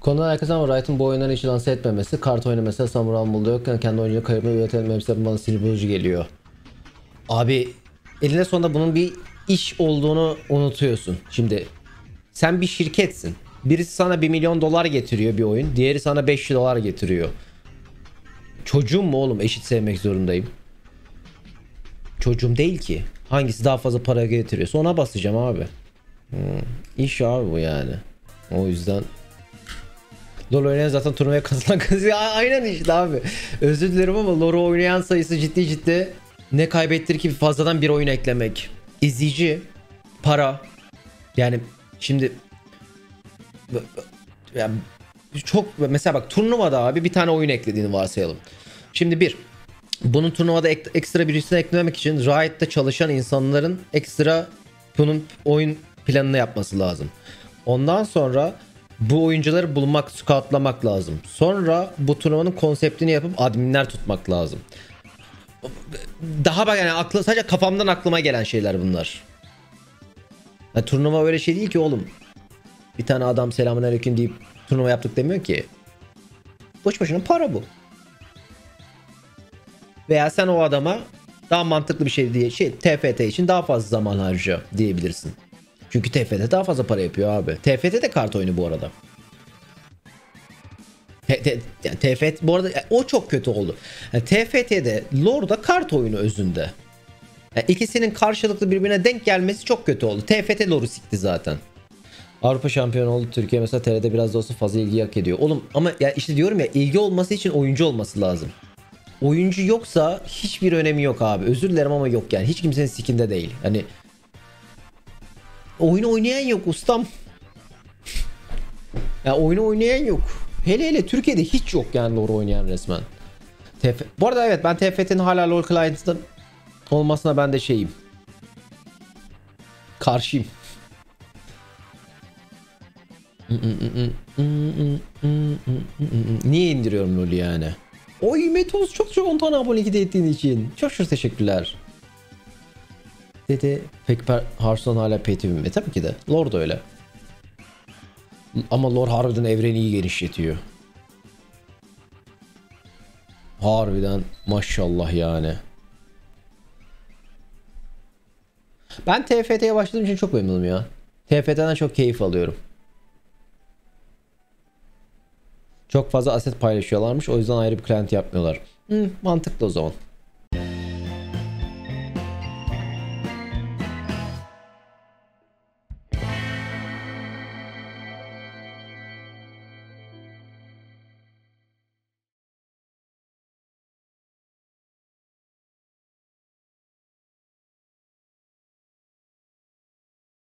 Konunun alakası ama Wright'ın bu oyunları hiç lanse etmemesi, kart oyunu mesela Samurai Bull'da yokken kendi oyuncu kaybını üretememesi bana sinir bozucu geliyor. Abi elinde sonunda bunun bir iş olduğunu unutuyorsun. Şimdi sen bir şirketsin. Birisi sana 1 milyon dolar getiriyor bir oyun. Diğeri sana 500 dolar getiriyor. Çocuğum mu oğlum, eşit sevmek zorundayım. Çocuğum değil ki. Hangisi daha fazla para getiriyorsa ona basacağım abi. İş abi bu yani. O yüzden LoL oynayan zaten turnuvaya katılan kazanıyor. Aynen işte abi. Özür dilerim ama LoL oynayan sayısı ciddi ciddi ne kaybettir ki fazladan bir oyun eklemek. İzleyici, para. Yani şimdi yani çok mesela bak, turnuvada abi bir tane oyun eklediğini varsayalım. Şimdi bunun turnuvada ekstra birisini eklemek için Riot'ta çalışan insanların ekstra bunun oyun planını yapması lazım. Ondan sonra bu oyuncuları bulmak, scoutlamak lazım. Sonra bu turnuvanın konseptini yapıp adminler tutmak lazım. Daha bak yani sadece kafamdan aklıma gelen şeyler bunlar. Yani turnuva öyle şey değil ki oğlum. Bir tane adam selamünaleyküm deyip turnuva yaptık demiyor ki. Boş boşuna para bu. Veya sen o adama daha mantıklı bir şey diye TFT için daha fazla zaman harca diyebilirsin. Çünkü TFT daha fazla para yapıyor abi. TFT de kart oyunu bu arada. Yani TFT bu arada o çok kötü oldu. Yani TFT'de LoL'da kart oyunu özünde. Yani ikisinin karşılıklı birbirine denk gelmesi çok kötü oldu. TFT LoL'u sikti zaten. Avrupa şampiyonu oldu Türkiye mesela, TR'de biraz da olsa fazla ilgi hak ediyor. Oğlum ama ya işte diyorum ya, ilgi olması için oyuncu olması lazım. Oyuncu yoksa hiçbir önemi yok abi. Özür dilerim ama yok yani. Hiç kimsenin sikinde değil. Hani oyunu oynayan yok ustam. Ya oyunu oynayan yok. Hele hele Türkiye'de hiç yok yani LoL oynayan resmen. Bu arada evet, ben TFT'nin hala LoL client'ın olmasına ben de şeyim. Karşıyım. Niye indiriyorum LoL'ü yani? Oy Metos, çok 10 tane abone ettiğin için. Çok teşekkürler. Dedi peki Hearthstone hala pay to win mi? Tabii ki de. Lord da öyle. Ama Lord harbiden evreni iyi genişletiyor. Harbiden maşallah yani. Ben TFT'ye başladığım için çok memnunum ya. TFT'den çok keyif alıyorum. Çok fazla aset paylaşıyorlarmış. O yüzden ayrı bir client yapmıyorlar. Mantıklı o zaman.